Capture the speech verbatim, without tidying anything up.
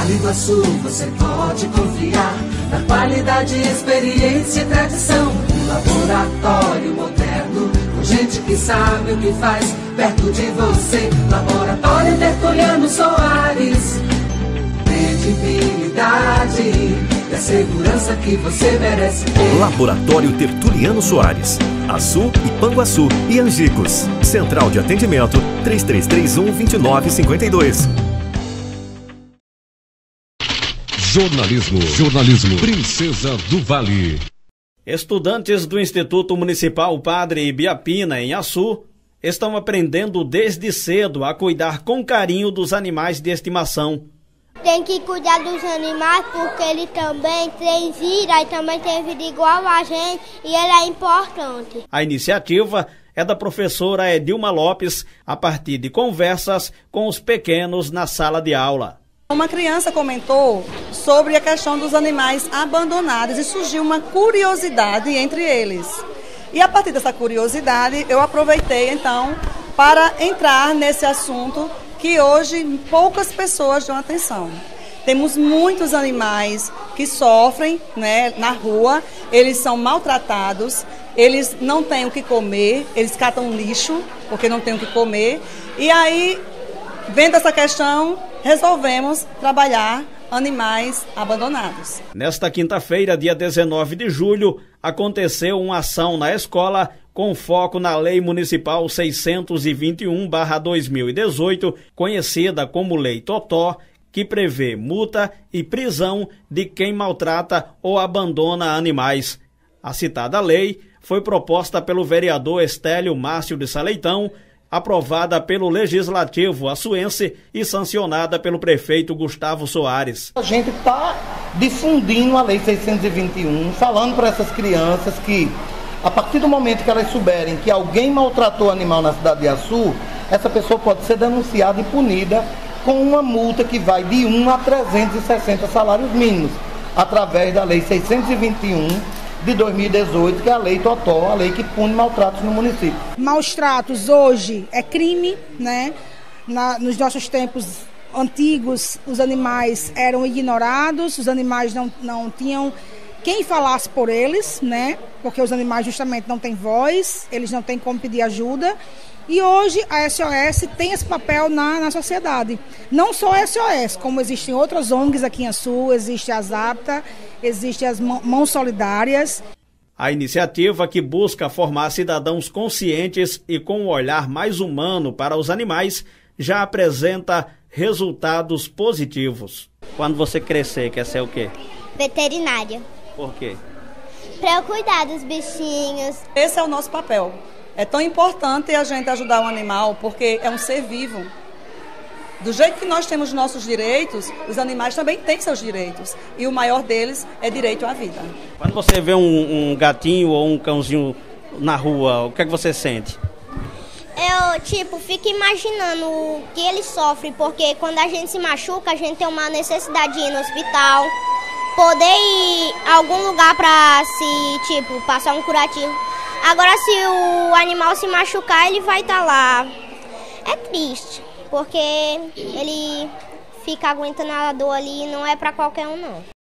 Vale do Açu, você pode confiar na qualidade, experiência e tradição. Um laboratório moderno, com gente que sabe o que faz, perto de você. Laboratório Tertuliano Soares. Credibilidade e a segurança que você merece ter. Laboratório Tertuliano Soares, Açu, Ipanguaçu e Angicos. Central de atendimento três três três um, dois nove cinco dois. Jornalismo, jornalismo, Princesa do Vale. Estudantes do Instituto Municipal Padre Ibiapina, em Açu, estão aprendendo desde cedo a cuidar com carinho dos animais de estimação. Tem que cuidar dos animais porque ele também tem vida e também tem vida igual a gente e ele é importante. A iniciativa é da professora Edilma Lopes, a partir de conversas com os pequenos na sala de aula. Uma criança comentou sobre a questão dos animais abandonados e surgiu uma curiosidade entre eles. E a partir dessa curiosidade eu aproveitei então para entrar nesse assunto que hoje poucas pessoas dão atenção. Temos muitos animais que sofrem, né, na rua, eles são maltratados, eles não têm o que comer, eles catam lixo porque não têm o que comer. E aí, vendo essa questão, resolvemos trabalhar animais abandonados. Nesta quinta-feira, dia dezenove de julho, aconteceu uma ação na escola com foco na Lei Municipal seiscentos e vinte e um barra dois mil e dezoito, conhecida como Lei Totó, que prevê multa e prisão de quem maltrata ou abandona animais. A citada lei foi proposta pelo vereador Estélio Márcio de Saleitão, aprovada pelo Legislativo açuense e sancionada pelo prefeito Gustavo Soares. A gente está difundindo a Lei seiscentos e vinte e um, falando para essas crianças que, a partir do momento que elas souberem que alguém maltratou animal na cidade de Açu, essa pessoa pode ser denunciada e punida com uma multa que vai de um a trezentos e sessenta salários mínimos, através da Lei seiscentos e vinte e um de dois mil e dezoito, que é a Lei Totó, a lei que pune maltratos no município. Maus tratos hoje é crime, né? Na, nos nossos tempos antigos, os animais eram ignorados, os animais não, não tinham quem falasse por eles, né? Porque os animais justamente não têm voz, eles não têm como pedir ajuda. E hoje a S O S tem esse papel na, na sociedade. Não só a S O S, como existem outras O N Gs aqui em Açu, existe a Zapta, existem as Mãos Solidárias. A iniciativa, que busca formar cidadãos conscientes e com um olhar mais humano para os animais, já apresenta resultados positivos. Quando você crescer, quer ser o quê? Veterinária. Por quê? Para eu cuidar dos bichinhos. Esse é o nosso papel. É tão importante a gente ajudar o animal porque é um ser vivo. Do jeito que nós temos nossos direitos, os animais também têm seus direitos. E o maior deles é direito à vida. Quando você vê um, um gatinho ou um cãozinho na rua, o que é que você sente? Eu, tipo, fico imaginando o que ele sofre, porque quando a gente se machuca, a gente tem uma necessidade de ir no hospital, poder ir a algum lugar para se, tipo, passar um curativo. Agora, se o animal se machucar, ele vai estar lá. É triste, porque ele fica aguentando a dor ali e não é para qualquer um, não.